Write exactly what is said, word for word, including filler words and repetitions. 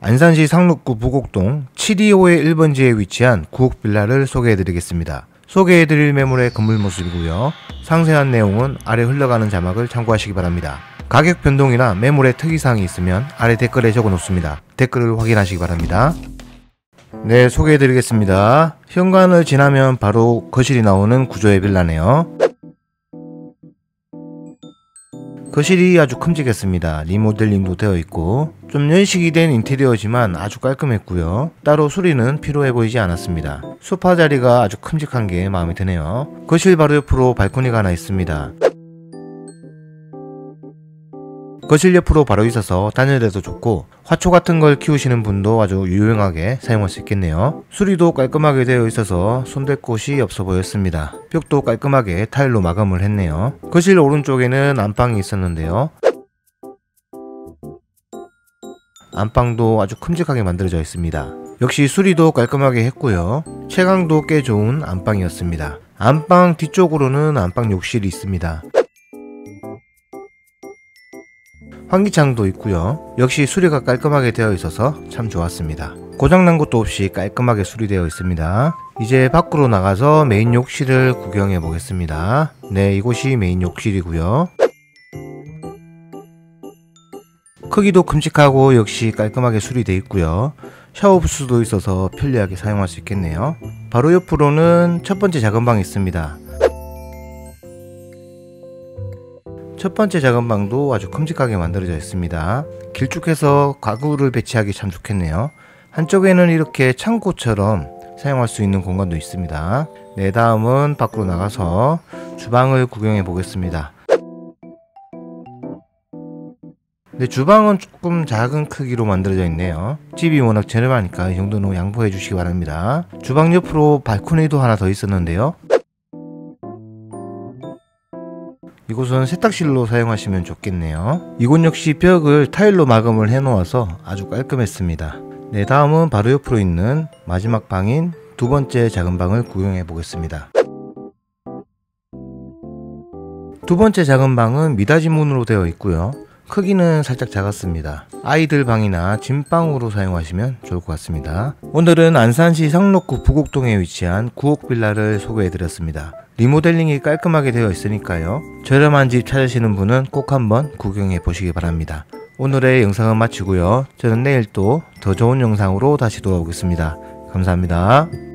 안산시 상록구 부곡동 칠이오의 일 번지에 위치한 구옥 빌라를 소개해드리겠습니다. 소개해드릴 매물의 건물 모습이고요. 상세한 내용은 아래 흘러가는 자막을 참고하시기 바랍니다. 가격 변동이나 매물의 특이사항이 있으면 아래 댓글에 적어 놓습니다. 댓글을 확인하시기 바랍니다. 네, 소개해드리겠습니다. 현관을 지나면 바로 거실이 나오는 구조의 빌라네요. 거실이 아주 큼직했습니다. 리모델링도 되어 있고 좀 연식이 된 인테리어지만 아주 깔끔했고요. 따로 수리는 필요해 보이지 않았습니다. 소파 자리가 아주 큼직한 게 마음에 드네요. 거실 바로 옆으로 발코니가 하나 있습니다. 거실 옆으로 바로 있어서 단열에도 좋고 화초 같은 걸 키우시는 분도 아주 유용하게 사용할 수 있겠네요. 수리도 깔끔하게 되어 있어서 손댈 곳이 없어 보였습니다. 벽도 깔끔하게 타일로 마감을 했네요. 거실 오른쪽에는 안방이 있었는데요. 안방도 아주 큼직하게 만들어져 있습니다. 역시 수리도 깔끔하게 했고요. 채광도 꽤 좋은 안방이었습니다. 안방 뒤쪽으로는 안방 욕실이 있습니다. 환기창도 있고요. 역시 수리가 깔끔하게 되어 있어서 참 좋았습니다. 고장난 것도 없이 깔끔하게 수리되어 있습니다. 이제 밖으로 나가서 메인 욕실을 구경해 보겠습니다. 네, 이곳이 메인 욕실이고요. 크기도 큼직하고 역시 깔끔하게 수리되어 있고요. 샤워 부스도 있어서 편리하게 사용할 수 있겠네요. 바로 옆으로는 첫 번째 작은 방이 있습니다. 첫 번째 작은 방도 아주 큼직하게 만들어져 있습니다. 길쭉해서 가구를 배치하기 참 좋겠네요. 한쪽에는 이렇게 창고처럼 사용할 수 있는 공간도 있습니다. 네, 다음은 밖으로 나가서 주방을 구경해 보겠습니다. 네, 주방은 조금 작은 크기로 만들어져 있네요. 집이 워낙 저렴하니까 이 정도는 양보해 주시기 바랍니다. 주방 옆으로 발코니도 하나 더 있었는데요. 이곳은 세탁실로 사용하시면 좋겠네요. 이곳 역시 벽을 타일로 마감을 해 놓아서 아주 깔끔했습니다. 네, 다음은 바로 옆으로 있는 마지막 방인 두 번째 작은 방을 구경해 보겠습니다. 두 번째 작은 방은 미닫이 문으로 되어 있고요. 크기는 살짝 작았습니다. 아이들 방이나 짐방으로 사용하시면 좋을 것 같습니다. 오늘은 안산시 상록구 부곡동에 위치한 구옥 빌라를 소개해 드렸습니다. 리모델링이 깔끔하게 되어 있으니까요. 저렴한 집 찾으시는 분은 꼭 한번 구경해 보시기 바랍니다. 오늘의 영상은 마치고요. 저는 내일 또 더 좋은 영상으로 다시 돌아오겠습니다. 감사합니다.